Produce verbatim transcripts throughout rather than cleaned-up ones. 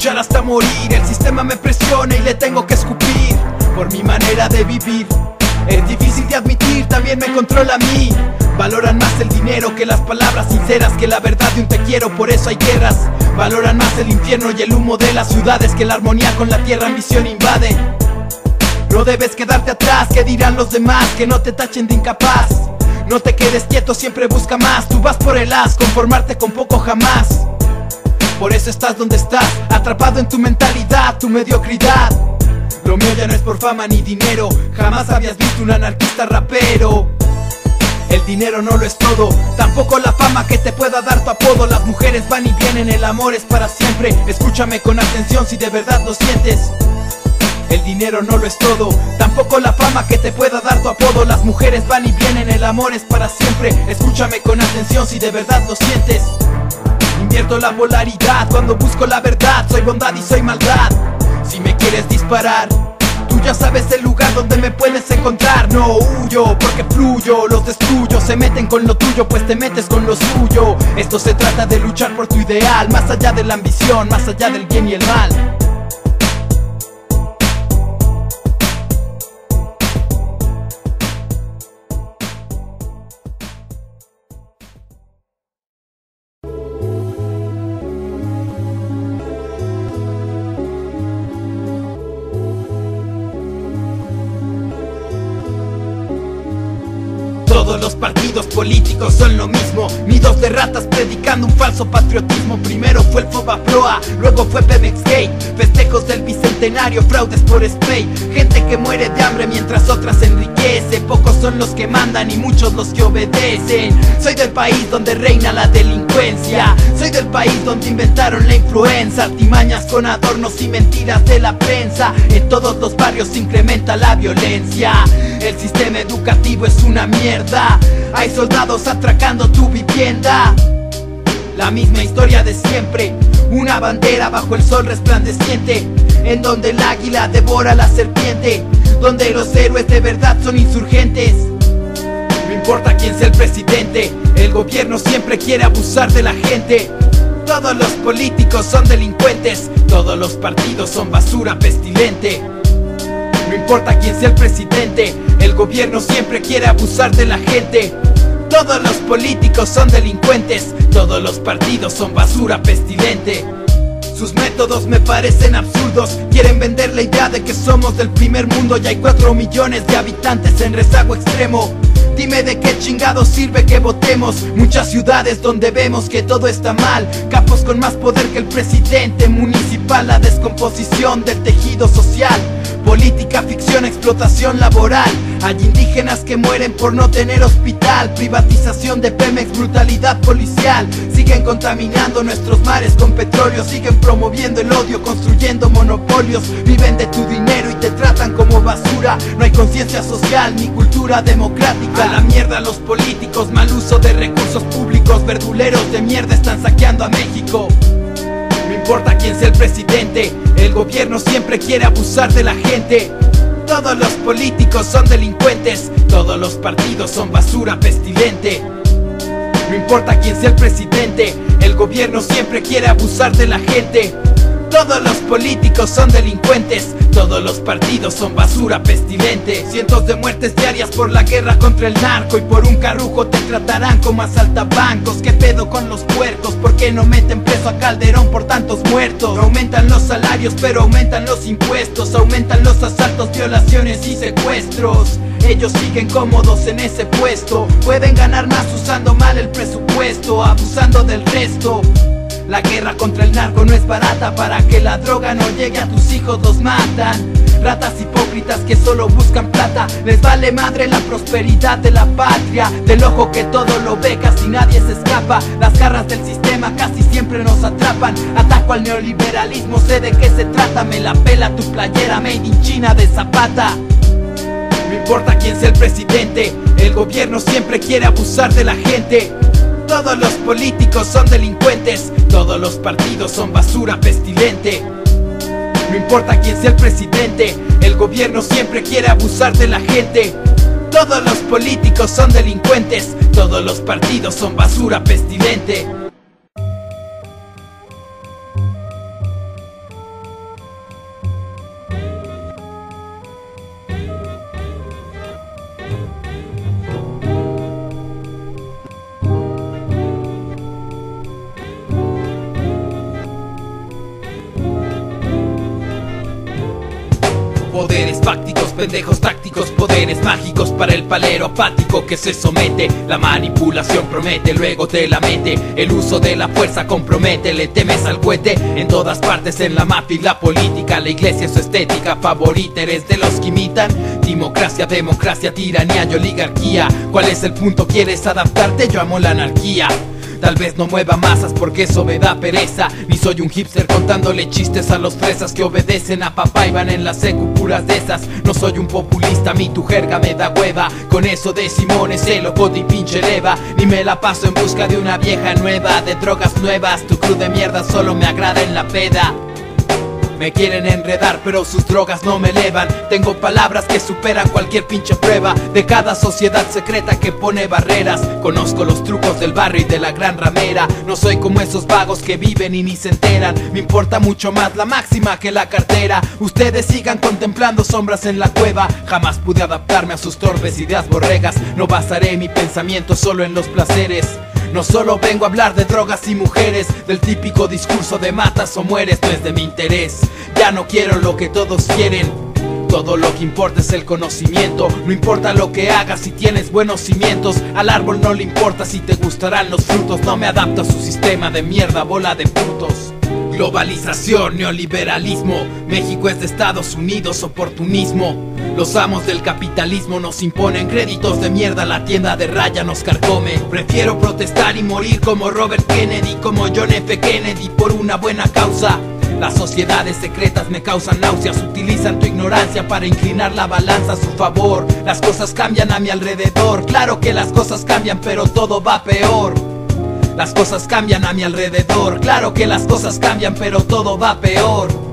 luchar hasta morir. El sistema me presiona y le tengo que escupir por mi manera de vivir. Es difícil de admitir, también me controla a mí. Valoran más el dinero que las palabras sinceras, que la verdad de un te quiero, por eso hay guerras. Valoran más el infierno y el humo de las ciudades, que la armonía con la tierra ambición invade. No debes quedarte atrás, que dirán los demás, que no te tachen de incapaz. No te quedes quieto, siempre busca más. Tú vas por el as, conformarte con poco jamás. Por eso estás donde estás, atrapado en tu mentalidad, tu mediocridad. Lo mío ya no es por fama ni dinero, jamás habías visto un anarquista rapero. El dinero no lo es todo, tampoco la fama que te pueda dar tu apodo. Las mujeres van y vienen, el amor es para siempre. Escúchame con atención si de verdad lo sientes. El dinero no lo es todo, tampoco la fama que te pueda dar tu apodo. Las mujeres van y vienen, el amor es para siempre. Escúchame con atención si de verdad lo sientes. Invierto la polaridad cuando busco la verdad. Soy bondad y soy maldad. Si me quieres disparar, tú ya sabes el lugar donde me puedes encontrar. No huyo porque fluyo, los destruyo. Se meten con lo tuyo pues te metes con lo suyo. Esto se trata de luchar por tu ideal, más allá de la ambición, más allá del bien y el mal. Todos los partidos políticos son lo mismo, nidos de ratas predicando un falso patriotismo. Primero fue el Fobaproa, luego fue Pemex Gate, festejos del bicentenario, fraudes por spray. Gente que muere de hambre mientras otras se enriquece. Pocos son los que mandan y muchos los que obedecen. Soy del país donde reina la delincuencia, soy del país donde inventaron la influenza. Artimañas con adornos y mentiras de la prensa. En todos los barrios se incrementa la violencia. El sistema educativo es una mierda, hay soldados atracando tu vivienda. La misma historia de siempre, una bandera bajo el sol resplandeciente, en donde el águila devora a la serpiente, donde los héroes de verdad son insurgentes. No importa quién sea el presidente, el gobierno siempre quiere abusar de la gente. Todos los políticos son delincuentes, todos los partidos son basura pestilente. No importa quién sea el presidente, el gobierno siempre quiere abusar de la gente. Todos los políticos son delincuentes, todos los partidos son basura pestilente. Sus métodos me parecen absurdos, quieren vender la idea de que somos del primer mundo. Ya hay cuatro millones de habitantes en rezago extremo. Dime de qué chingado sirve que votemos. Muchas ciudades donde vemos que todo está mal, capos con más poder que el presidente municipal. La descomposición del tejido social, política, ficción, explotación laboral. Hay indígenas que mueren por no tener hospital. Privatización de Pemex, brutalidad policial. Siguen contaminando nuestros mares con petróleo. Siguen promoviendo el odio, construyendo monopolios. Viven de tu dinero y te tratan como basura. No hay conciencia social ni cultura democrática. A la mierda los políticos, mal uso de recursos públicos. Verduleros de mierda están saqueando a México. No importa quién sea el presidente, el gobierno siempre quiere abusar de la gente. Todos los políticos son delincuentes, todos los partidos son basura pestilente. No importa quién sea el presidente, el gobierno siempre quiere abusar de la gente. Todos los políticos son delincuentes, todos los partidos son basura pestilente. Cientos de muertes diarias por la guerra contra el narco, y por un carrujo te tratarán como asaltabancos. ¿Qué pedo con los puercos? ¿Por qué no meten preso a Calderón por tantos muertos? No aumentan los salarios pero aumentan los impuestos, aumentan los asaltos, violaciones y secuestros. Ellos siguen cómodos en ese puesto, pueden ganar más usando mal el presupuesto, abusando del resto. La guerra contra el narco no es barata, para que la droga no llegue a tus hijos los matan. Ratas hipócritas que solo buscan plata, les vale madre la prosperidad de la patria. Del ojo que todo lo ve casi nadie se escapa, las garras del sistema casi siempre nos atrapan. Ataco al neoliberalismo, sé de qué se trata, me la pela tu playera made in China de Zapata. No importa quién sea el presidente, el gobierno siempre quiere abusar de la gente. Todos los políticos son delincuentes, todos los partidos son basura pestilente. No importa quién sea el presidente, el gobierno siempre quiere abusar de la gente. Todos los políticos son delincuentes, todos los partidos son basura pestilente. No importa quién sea el presidente, el gobierno siempre quiere abusar de la gente. Todos los políticos son delincuentes, todos los partidos son basura pestilente. No importa quién sea el presidente, el gobierno siempre quiere abusar de la gente. Todos los políticos son delincuentes, todos los partidos son basura pestilente. Poderes fácticos, pendejos tácticos, poderes mágicos para el palero apático que se somete. La manipulación promete, luego te la mete. El uso de la fuerza compromete, le temes al cohete. En todas partes, en la mafia y la política, la iglesia es su estética favorita. Eres de los que imitan democracia, democracia, tiranía y oligarquía. ¿Cuál es el punto? ¿Quieres adaptarte? Yo amo la anarquía. Tal vez no mueva masas porque eso me da pereza. Ni soy un hipster contándole chistes a los fresas que obedecen a papá y van en la secu puras de esas. No soy un populista, mi tu jerga me da hueva. Con eso de Simón ese loco y pinche leva. Ni me la paso en busca de una vieja nueva, de drogas nuevas. Tu crew de mierda solo me agrada en la peda. Me quieren enredar pero sus drogas no me elevan. Tengo palabras que superan cualquier pinche prueba de cada sociedad secreta que pone barreras. Conozco los trucos del barrio y de la gran ramera. No soy como esos vagos que viven y ni se enteran. Me importa mucho más la máxima que la cartera. Ustedes sigan contemplando sombras en la cueva. Jamás pude adaptarme a sus torpes ideas borregas. No basaré mi pensamiento solo en los placeres. No solo vengo a hablar de drogas y mujeres, del típico discurso de matas o mueres, no es de mi interés. Ya no quiero lo que todos quieren. Todo lo que importa es el conocimiento. No importa lo que hagas si tienes buenos cimientos. Al árbol no le importa si te gustarán los frutos. No me adapto a su sistema de mierda, bola de putos. Globalización, neoliberalismo. México es de Estados Unidos, oportunismo. Los amos del capitalismo nos imponen créditos de mierda, la tienda de raya nos carcome. Prefiero protestar y morir como Robert Kennedy, como John F. Kennedy, por una buena causa. Las sociedades secretas me causan náuseas, utilizan tu ignorancia para inclinar la balanza a su favor. Las cosas cambian a mi alrededor, claro que las cosas cambian, pero todo va peor. Las cosas cambian a mi alrededor, claro que las cosas cambian, pero todo va peor.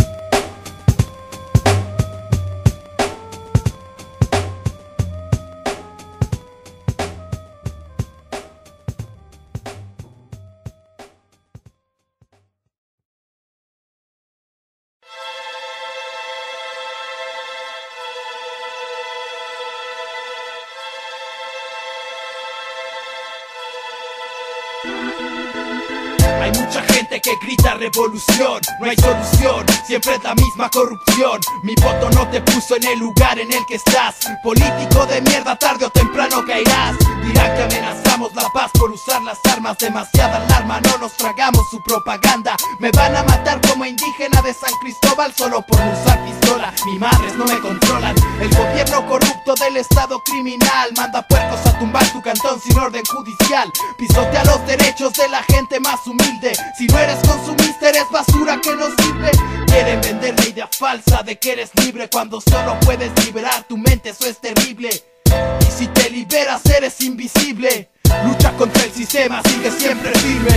Hay mucha gente que grita revolución, no hay solución, siempre es la misma corrupción. Mi voto no te puso en el lugar en el que estás. Político de mierda, tarde o temprano caerás. Dirán que amenazamos la paz por usar las armas. Demasiada alarma, no nos tragamos su propaganda. Me van a matar como indígena de San Cristóbal solo por no usar pistola. Mis madres no me controlan. El gobierno corrupto del estado criminal manda puercos a tumbar tu cantón sin orden judicial. Pisotea los derechos de la gente más humilde. Si no eres consumista, eres basura que no sirve. Quieren vender la idea falsa de que eres libre cuando solo puedes liberar tu mente, eso es terrible. Y si te liberas eres invisible. Lucha contra el sistema, sigue siempre firme.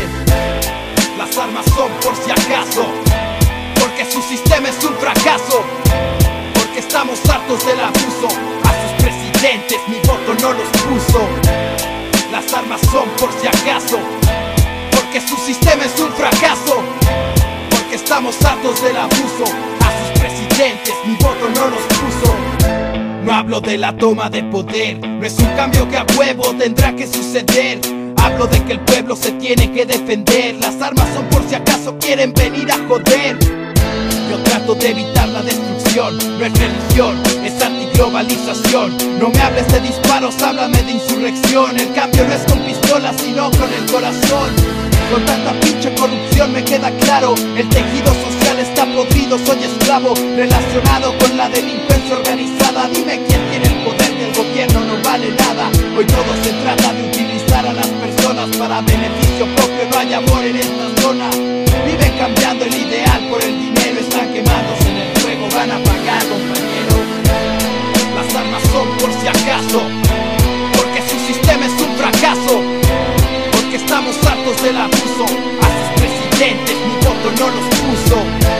Las armas son por si acaso, porque su sistema es un fracaso. Porque estamos hartos del abuso. A sus presidentes mi voto no los puso. Las armas son por si acaso, porque su sistema es un fracaso. Porque estamos hartos del abuso. A sus presidentes mi voto no los puso. No hablo de la toma de poder, no es un cambio que a huevo tendrá que suceder. Hablo de que el pueblo se tiene que defender. Las armas son por si acaso quieren venir a joder. Yo trato de evitar la destrucción, no es religión, es antiglobalización. No me hables de disparos, háblame de insurrección. El cambio no es con pistolas, sino con el corazón. Con tanta pinche corrupción me queda claro, el tejido social está podrido, soy esclavo relacionado con la delincuencia organizada. Dime quién tiene el poder, que el gobierno no vale nada. Hoy todo se trata de utilizar a las personas para beneficio propio, no hay amor en esta zona. Viven cambiando el ideal por el dinero, están quemándose en el fuego, van a pagar, compañero. Las armas son por si acaso, porque su sistema es un fracaso. Porque estamos hartos del abuso. A sus presidentes mi voto no los puso.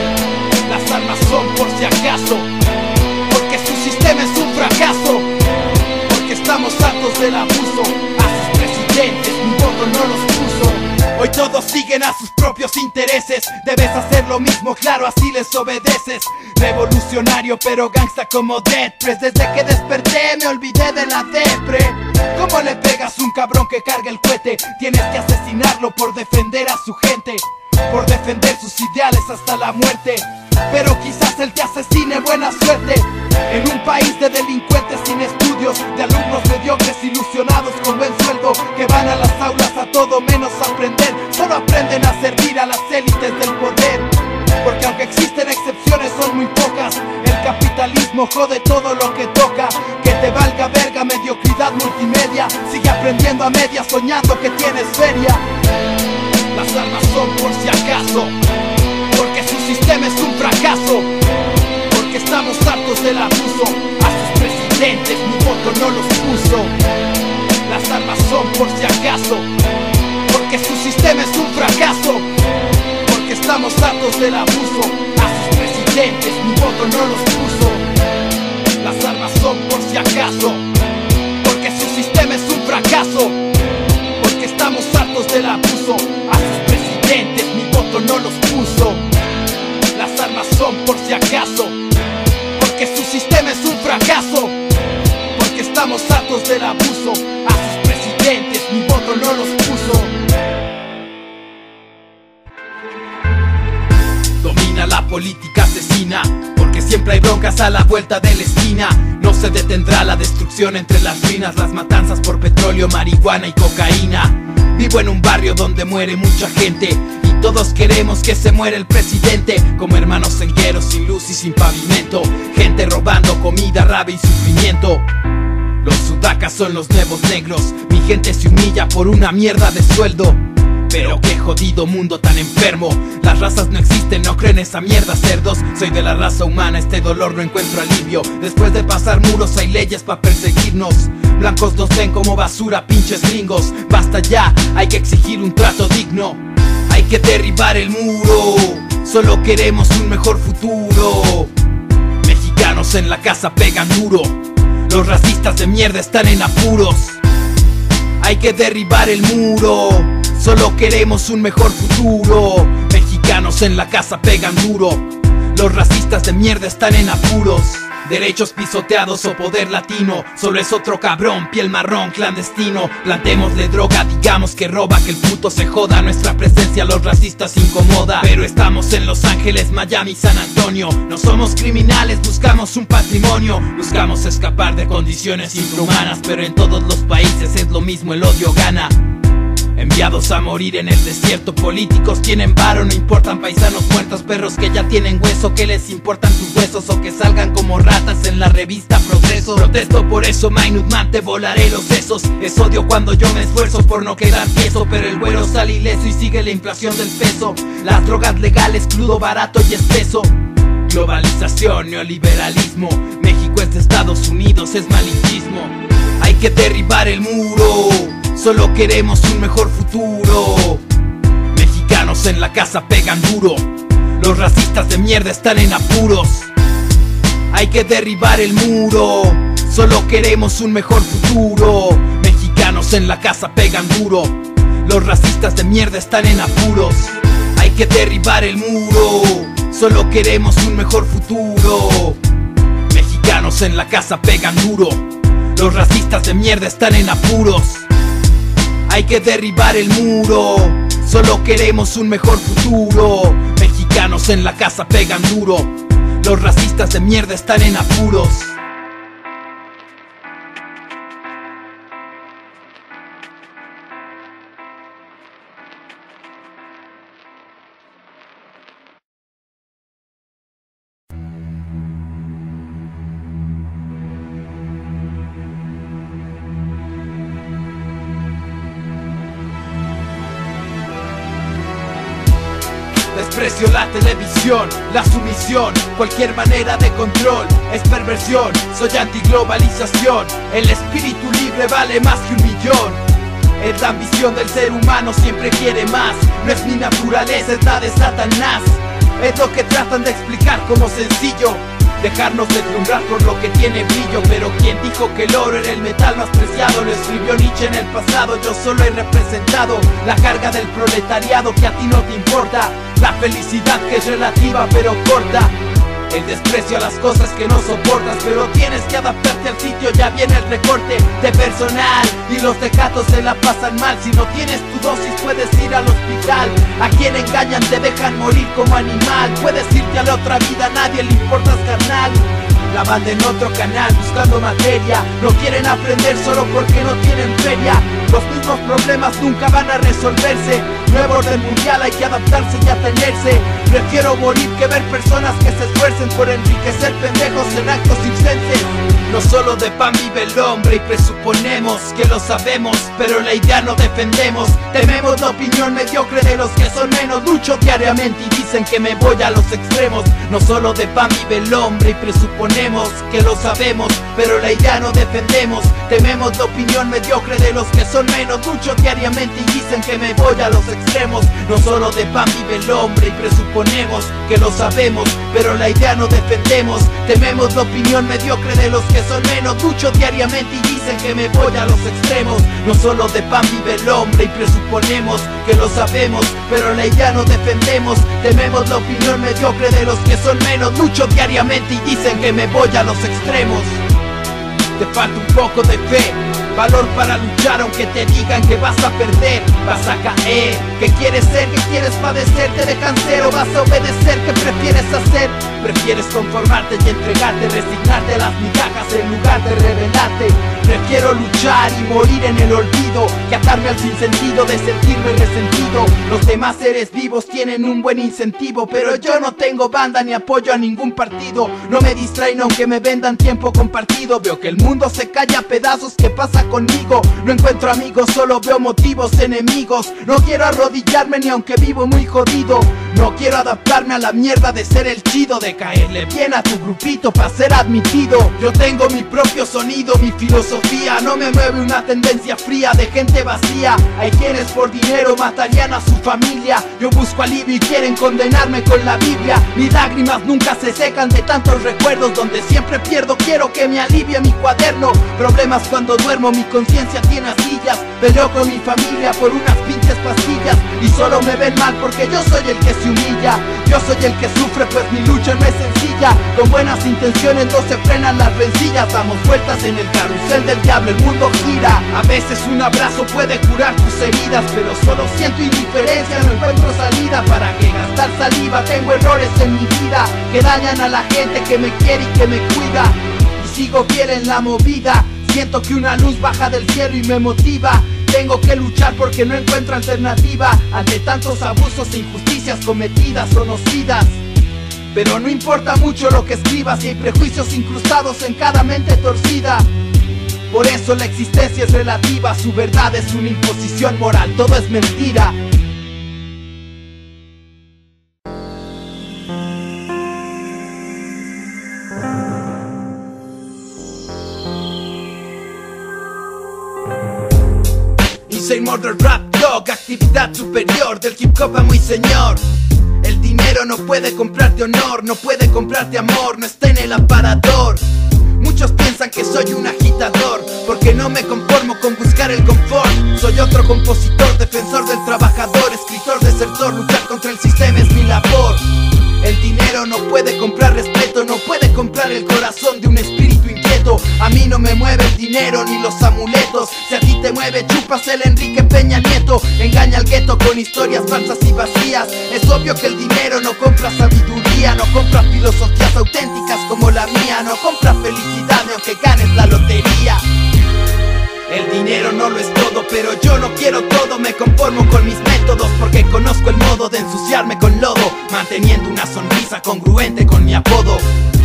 Las armas son por si acaso, porque su sistema es un fracaso. Porque estamos hartos del abuso. A sus presidentes mi voto no los puso. Hoy todos siguen a sus propios intereses. Debes hacer lo mismo, claro, así les obedeces. Revolucionario pero gangsta como Deadpress. Desde que desperté me olvidé de la depre. ¿Cómo le pegas un cabrón que carga el cohete? Tienes que asesinarlo por defender a su gente. por defender sus ideales hasta la muerte. Pero quizás él te asesine, buena suerte. En un país de delincuentes sin estudios, de alumnos mediocres ilusionados con buen sueldo, que van a las aulas a todo menos aprender, solo aprenden a servir a las élites del poder. Porque aunque existen excepciones son muy pocas, el capitalismo jode todo lo que toca. Que te valga verga, mediocridad multimedia, sigue aprendiendo a medias soñando que tienes feria. Las armas son por si acaso, porque su sistema es un fracaso. Porque estamos hartos del abuso, a sus presidentes mi voto no los puso. Las armas son por si acaso, porque su sistema es un fracaso. Porque estamos hartos del abuso, a sus presidentes mi voto no los puso. Las armas son por si acaso, porque su sistema es un fracaso. Porque estamos hartos del abuso, a sus presidentes mi voto no los puso. Las armas son por si acaso, porque su sistema es un fracaso. Porque estamos hartos del abuso, a sus presidentes mi voto no los puso. Domina la política asesina, porque siempre hay broncas a la vuelta de la esquina. No se detendrá la destrucción entre las ruinas, las matanzas por petróleo, marihuana y cocaína. Vivo en un barrio donde muere mucha gente y todos queremos que se muera el presidente. Como hermanos cengueros sin luz y sin pavimento, gente robando comida, rabia y sufrimiento. Los sudacas son los nuevos negros, mi gente se humilla por una mierda de sueldo. Pero qué jodido mundo tan enfermo. Las razas no existen, no creen esa mierda, cerdos. Soy de la raza humana, este dolor no encuentro alivio. Después de pasar muros hay leyes para perseguirnos. Blancos nos ven como basura, pinches gringos. Basta ya, hay que exigir un trato digno. Hay que derribar el muro, solo queremos un mejor futuro. Mexicanos en la casa pegan duro, los racistas de mierda están en apuros. Hay que derribar el muro, solo queremos un mejor futuro. Mexicanos en la casa pegan duro, los racistas de mierda están en apuros. Derechos pisoteados o poder latino, solo es otro cabrón, piel marrón, clandestino. Plantémosle droga, digamos que roba, que el puto se joda. Nuestra presencia a los racistas incomoda. Pero estamos en Los Ángeles, Miami, San Antonio. No somos criminales, buscamos un patrimonio. Buscamos escapar de condiciones infrahumanas, pero en todos los países es lo mismo, el odio gana. Enviados a morir en el desierto, políticos tienen varo, no importan paisanos muertos, perros que ya tienen hueso, que les importan tus huesos o que salgan como ratas en la revista Progreso. Protesto por eso, Minute Man, te volaré los sesos. Es odio cuando yo me esfuerzo por no quedar tieso, pero el güero sale ileso y sigue la inflación del peso. Las drogas legales, crudo, barato y espeso. Globalización, neoliberalismo, México es de Estados Unidos, es malichismo. Hay que derribar el muro, solo queremos un mejor futuro. Mexicanos en la casa pegan duro, los racistas de mierda están en apuros. Hay que derribar el muro, solo queremos un mejor futuro. Mexicanos en la casa pegan duro, los racistas de mierda están en apuros. Hay que derribar el muro, solo queremos un mejor futuro. Mexicanos en la casa pegan duro, los racistas de mierda están en apuros. Hay que derribar el muro, solo queremos un mejor futuro. Mexicanos en la casa pegan duro, los racistas de mierda están en apuros. Desprecio la televisión, la sumisión, cualquier manera de control es perversión. Soy antiglobalización, el espíritu libre vale más que un millón. Es la ambición del ser humano, siempre quiere más. No es mi naturaleza, es la de Satanás. Es lo que tratan de explicar como sencillo, dejarnos deslumbrar por lo que tiene brillo. Pero quien dijo que el oro era el metal más preciado, lo escribió Nietzsche en el pasado. Yo solo he representado la carga del proletariado que a ti no te importa, la felicidad que es relativa pero corta, el desprecio a las cosas que no soportas, pero tienes que adaptarte al sitio. Ya viene el recorte de personal y los tecatos se la pasan mal. Si no tienes tu dosis puedes ir al hospital. A quien engañan te dejan morir como animal. Puedes irte a la otra vida, a nadie le importas, carnal. La banda en otro canal buscando materia. No quieren aprender solo porque no tienen feria. Los mismos problemas nunca van a resolverse. Nuevo orden mundial, hay que adaptarse y atenerse. Prefiero morir que ver personas que se esfuercen por enriquecer pendejos en actos circenses. No solo de pan vive el hombre y presuponemos que lo sabemos, pero la idea no defendemos. Tememos la opinión mediocre de los que son menos. Lucho diariamente y dicen que me voy a los extremos. No solo de pan vive el hombre y presuponemos que lo sabemos, pero la idea no defendemos. Tememos la opinión mediocre de los que son menos. Lucho diariamente y dicen que me voy a los extremos. No solo de pan vive el hombre y presuponemos que lo sabemos, pero la idea no defendemos. Tememos la opinión mediocre de los que son menos. Lucho diariamente y dicen que me voy a los extremos. No solo de pan vive el hombre y presuponemos que lo sabemos, pero la idea no defendemos. Tememos la opinión mediocre de los que son menos. Lucho diariamente y dicen que me voy a los extremos. Te falta un poco de fe, valor para luchar aunque te digan que vas a perder. Vas a caer, ¿qué quieres ser? ¿Qué quieres padecer? ¿Te dejan ser o vas a obedecer? ¿Qué prefieres hacer? ¿Prefieres conformarte y entregarte, resignarte a las migajas en lugar de rebelarte? Prefiero luchar y morir en el olvido que atarme al sinsentido de sentirme resentido. Los demás seres vivos tienen un buen incentivo, pero yo no tengo banda ni apoyo a ningún partido. No me distraen aunque me vendan tiempo compartido. Veo que el mundo se cae a pedazos, ¿qué pasa conmigo? No encuentro amigos, solo veo motivos enemigos. No quiero arrodillarme ni aunque vivo muy jodido. No quiero adaptarme a la mierda de ser el chido, de caerle bien a tu grupito para ser admitido. Yo tengo mi propio sonido, mi filosofía. No me mueve una tendencia fría de gente vacía. Hay quienes por dinero matarían a su familia. Yo busco alivio y quieren condenarme con la Biblia. Mis lágrimas nunca se secan de tantos recuerdos. Donde siempre pierdo, quiero que me alivie mi cuaderno. Problemas cuando duermo, mi conciencia tiene astillas. Peleo con mi familia por unas pinches pastillas y solo me ven mal porque yo soy el que se humilla. Yo soy el que sufre pues mi lucha no es sencilla. Con buenas intenciones no se frenan las rencillas. Damos vueltas en el carrusel del diablo, el mundo gira. A veces un abrazo puede curar tus heridas, pero solo siento indiferencia, no encuentro salida. ¿Para qué gastar saliva? Tengo errores en mi vida que dañan a la gente que me quiere y que me cuida. Y sigo fiel en la movida. Siento que una luz baja del cielo y me motiva. Tengo que luchar porque no encuentro alternativa ante tantos abusos e injusticias cometidas conocidas. Pero no importa mucho lo que escribas si hay prejuicios incrustados en cada mente torcida. Por eso la existencia es relativa, su verdad es una imposición moral, todo es mentira. Soy Murder Rap Dog, actividad superior del hip hop a muy señor. El dinero no puede comprarte honor, no puede comprarte amor, no está en el aparador. Muchos piensan que soy un agitador, porque no me conformo con buscar el confort. Soy otro compositor, defensor del trabajador, escritor, desertor, luchar contra el sistema es mi labor. El dinero no puede comprar respeto, no puede comprar el corazón de un espíritu inquieto. A mí no me mueve el dinero ni los amuletos. Si a ti te mueve, chupas el Enrique Peña Nieto. Engaña al gueto con historias falsas y vacías. Es obvio que el dinero no compra sabiduría, no compra filosofías auténticas como la mía, no compra felicidad ni aunque ganes la lotería. El dinero no lo es todo, pero yo no quiero todo. Me conformo con mis métodos porque conozco el modo de ensuciarme con lodo, manteniendo una sonrisa congruente con mi apodo.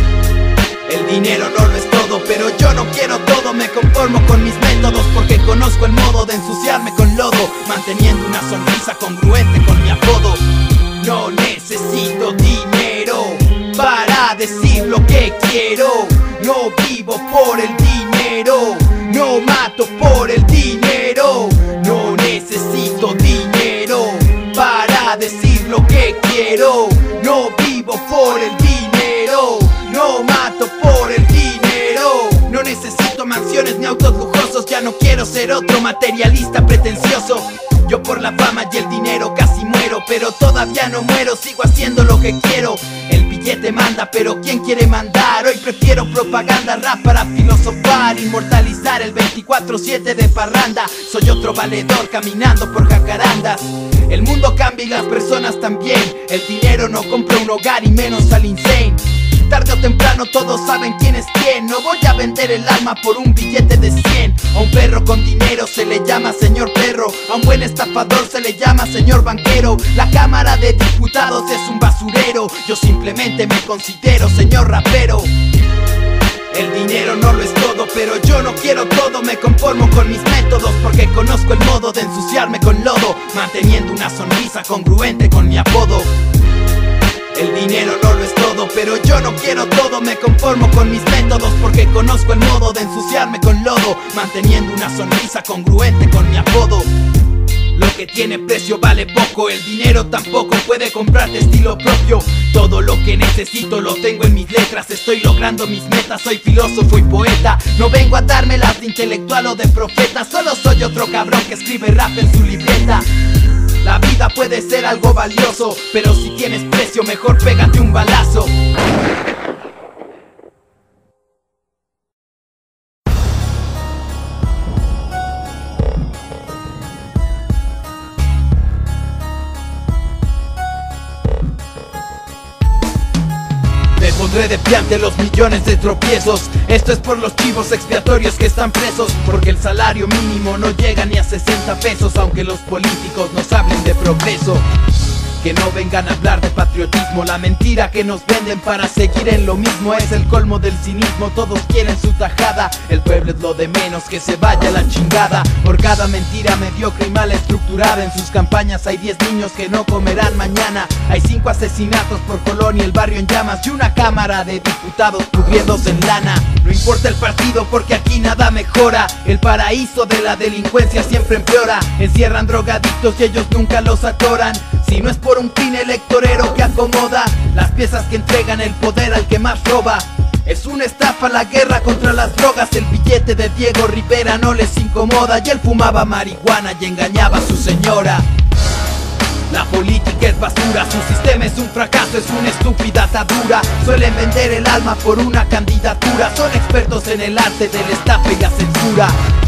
El dinero no lo es todo, pero yo no quiero todo. Me conformo con mis métodos porque conozco el modo de ensuciarme con lodo, manteniendo una sonrisa congruente con mi apodo. No necesito dinero para decir lo que quiero. No vivo por el dinero, no mato por el dinero. No necesito dinero para decir lo que quiero. No vivo por el dinero, no mato por el dinero. No necesito mansiones ni autos lujosos, ya no quiero ser otro materialista pretencioso. Yo por la fama y el dinero casi muero, pero todavía no muero, sigo haciendo lo que quiero. El billete manda, pero ¿quién quiere mandar? Hoy prefiero propaganda, rap para filosofar, inmortalizar el veinticuatro siete de parranda. Soy otro valedor caminando por jacarandas. El mundo cambia y las personas también. El dinero no compra un hogar y menos al insane. Tarde o temprano todos saben quién es quién. No voy a vender el alma por un billete de cien. A un perro con dinero se le llama señor perro. A un buen estafador se le llama señor banquero. La Cámara de Diputados es un basurero. Yo simplemente me considero señor rapero. El dinero no lo es todo, pero yo no quiero todo. Me conformo con mis métodos porque conozco el modo de ensuciarme con lodo, manteniendo una sonrisa congruente con mi apodo. El dinero no lo es todo, pero yo no quiero todo. Me conformo con mis métodos porque conozco el modo de ensuciarme con lodo, manteniendo una sonrisa congruente con mi apodo. Lo que tiene precio vale poco, el dinero tampoco puede comprarte estilo propio. Todo lo que necesito lo tengo en mis letras. Estoy logrando mis metas, soy filósofo y poeta. No vengo a dármelas de intelectual o de profeta. Solo soy otro cabrón que escribe rap en su libreta. La vida puede ser algo valioso, pero si tienes precio mejor pégate un balazo. Me pondré de pie ante los millones de tropiezos. Esto es por los chivos expiatorios que están presos, porque el salario mínimo no llega ni a sesenta pesos. Aunque los políticos nos hablen de progreso, que no vengan a hablar de patriotismo. La mentira que nos venden para seguir en lo mismo es el colmo del cinismo. Todos quieren su tajada, el pueblo es lo de menos, que se vaya a la chingada. Por cada mentira mediocre y mal estructurada en sus campañas hay diez niños que no comerán mañana. Hay cinco asesinatos por colonia, el barrio en llamas y una cámara de diputados pudriéndose en lana. No importa el partido porque aquí nada mejora. El paraíso de la delincuencia siempre empeora. Encierran drogadictos y ellos nunca los atoran. Si no es por un fin electorero que acomoda las piezas que entregan el poder al que más roba. Es una estafa la guerra contra las drogas. El billete de Diego Rivera no les incomoda. Y él fumaba marihuana y engañaba a su señora. La política es basura, su sistema es un fracaso, es una estúpida atadura. Suelen vender el alma por una candidatura. Son expertos en el arte del estafa y la censura.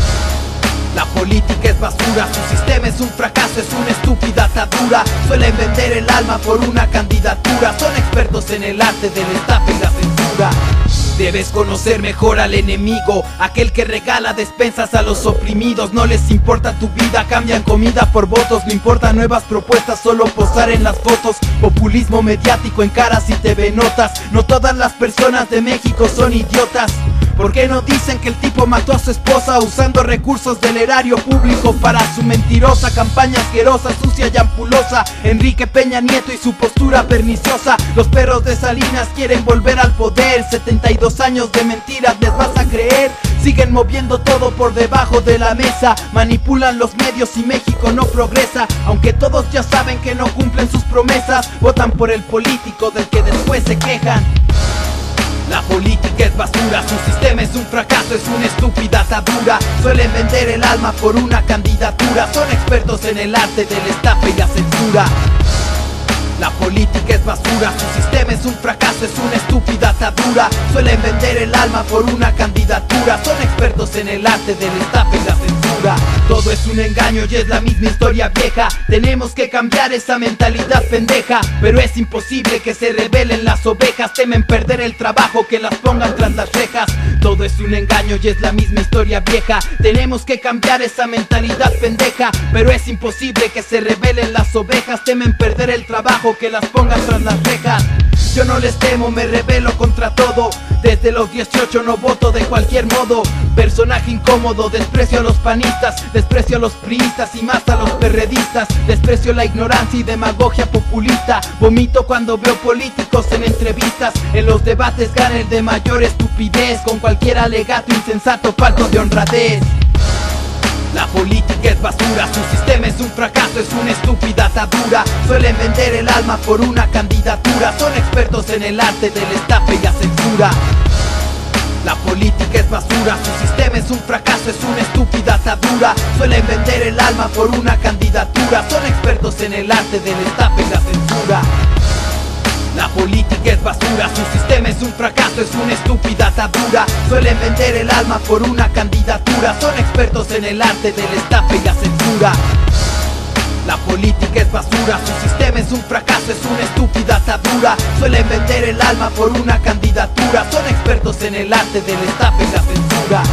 La política es basura, su sistema es un fracaso, es una estúpida atadura. Suelen vender el alma por una candidatura. Son expertos en el arte del estafa y la censura. Debes conocer mejor al enemigo, aquel que regala despensas a los oprimidos. No les importa tu vida, cambian comida por votos. No importan nuevas propuestas, solo posar en las fotos. Populismo mediático en caras y T V notas. No todas las personas de México son idiotas. ¿Por qué no dicen que el tipo mató a su esposa usando recursos del erario público para su mentirosa campaña asquerosa, sucia y ampulosa? Enrique Peña Nieto y su postura perniciosa. Los perros de Salinas quieren volver al poder. setenta y dos años de mentiras, ¿les vas a creer? Siguen moviendo todo por debajo de la mesa. Manipulan los medios y México no progresa. Aunque todos ya saben que no cumplen sus promesas, votan por el político del que después se quejan. La política es basura, su sistema es un fracaso, es una estúpida atadura. Suelen vender el alma por una candidatura. Son expertos en el arte del estafa y la censura. La política es basura, su sistema es un fracaso, es una estúpida atadura. Suelen vender el alma por una candidatura. Son expertos en el arte del estafa y la censura. Todo es un engaño y es la misma historia vieja. Tenemos que cambiar esa mentalidad pendeja, pero es imposible que se rebelen las ovejas. Temen perder el trabajo, que las pongan tras las rejas. Todo es un engaño y es la misma historia vieja. Tenemos que cambiar esa mentalidad pendeja, pero es imposible que se rebelen las ovejas. Temen perder el trabajo, que las pongan tras las rejas. Yo no les temo, me rebelo contra todo. Desde los dieciocho no voto de cualquier modo. Personaje incómodo, desprecio a los panistas, desprecio a los priistas y más a los perredistas. Desprecio la ignorancia y demagogia populista. Vomito cuando veo políticos en entrevistas. En los debates gana el de mayor estupidez, con cualquier alegato insensato falto de honradez. La política es basura, su sistema es un fracaso, es una estúpida atadura. Suelen vender el alma por una candidatura. Son expertos en el arte del estafa y la censura. La política es basura, su sistema es un fracaso, es una estúpida atadura. Suelen vender el alma por una candidatura. Son expertos en el arte del estafa y la censura. La política es basura, su sistema es un fracaso, es una estúpida atadura. Suelen vender el alma por una candidatura. Son expertos en el arte del estafa y la censura. La política es basura, su sistema es un fracaso, es una estúpida atadura. Suelen vender el alma por una candidatura, son expertos en el arte del estape y la censura.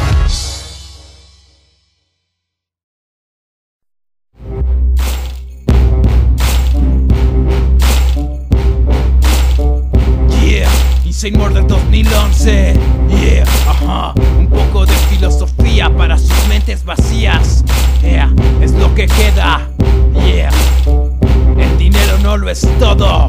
Insane Murder dos mil once, yeah, ajá, un poco de filosofía para sus mentes vacías, yeah, es lo que queda, yeah, el dinero no lo es todo,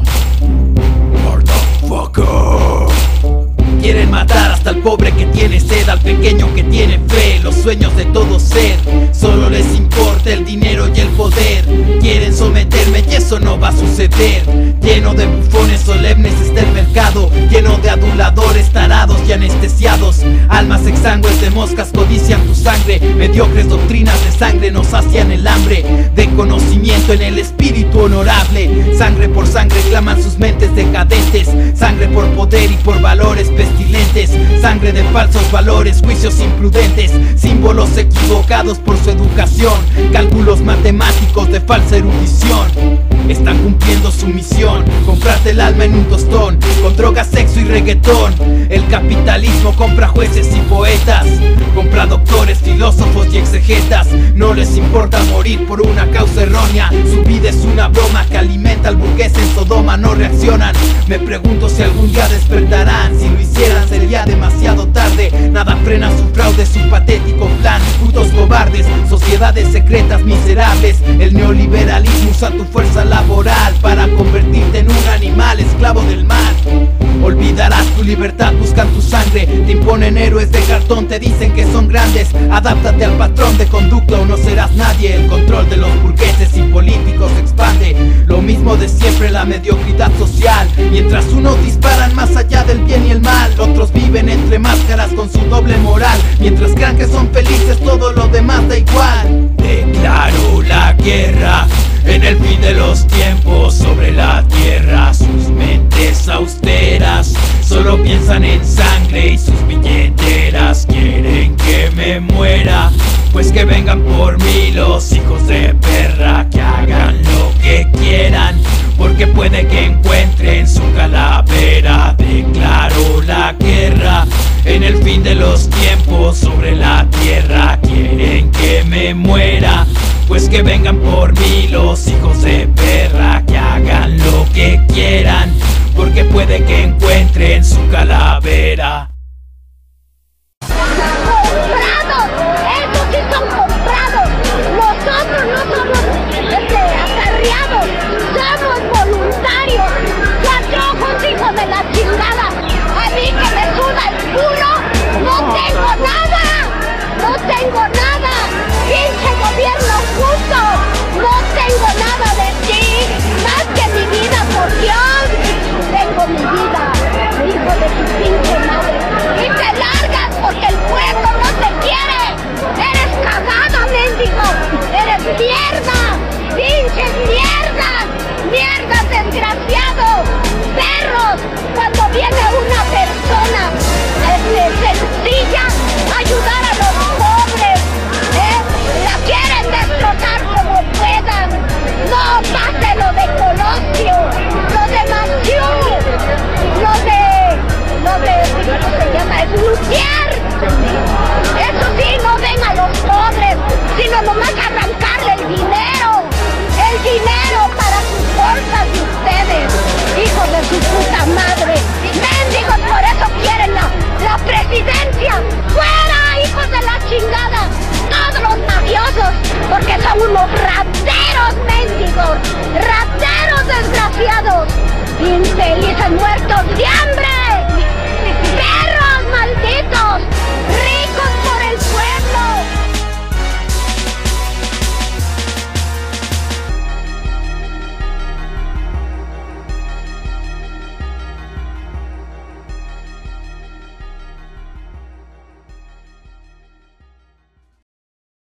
motherfucker. Quieren matar hasta al pobre que tiene sed, al pequeño que tiene fe, los sueños de todo ser. Solo les importa el dinero y el poder. Quieren someterme y eso no va a suceder. Lleno de bufones solemnes está el mercado, lleno de aduladores tarados y anestesiados. Almas exangües de moscas codician tu sangre. Mediocres doctrinas de sangre nos sacian el hambre de conocimiento en el espíritu honorable. Sangre por sangre claman sus mentes decadentes. Sangre por poder y por valores pestilentes. Sangre de falsos valores, juicios imprudentes, símbolos equivocados por su educación, cálculos matemáticos de falsa erudición. Están cumpliendo su misión, comprarte el alma en un tostón, con drogas, sexo y reggaetón. El capitalismo compra jueces y poetas, compra doctores, filósofos y exegetas. No les importa morir por una causa errónea, su vida es una broma que alimenta al burgués en Sodoma. No reaccionan, me pregunto si algún día despertarán. Si lo hicieran sería demasiado tarde, nada frena su fraude, su patético plan. Putos cobardes, sociedades secretas miserables. El neoliberalismo usa tu fuerza laboral para convertirte en un animal esclavo del mal. Olvidarás tu libertad, buscan tu sangre, te imponen héroes de cartón, te dicen que son grandes. Adáptate al patrón de conducta o no serás nadie. El control de los burgueses y políticos se expande, lo mismo de siempre, la mediocridad social. Mientras unos disparan más allá del bien y el mal, otros viven entre máscaras con su doble moral. Mientras crean que son felices, todo lo demás da igual. Declaro la guerra en el fin de los tiempos sobre la tierra. Sus mentes austeras solo piensan en sangre y sus billeteras. Quieren que me muera, pues que vengan por mí los hijos de perra. Que hagan lo que quieran, porque puede que encuentren su calavera. Declaro la guerra en el fin de los tiempos sobre la tierra. Quieren que me muera, pues que vengan por mí los hijos de perra. Que hagan lo que quieran, porque puede que encuentren su calavera.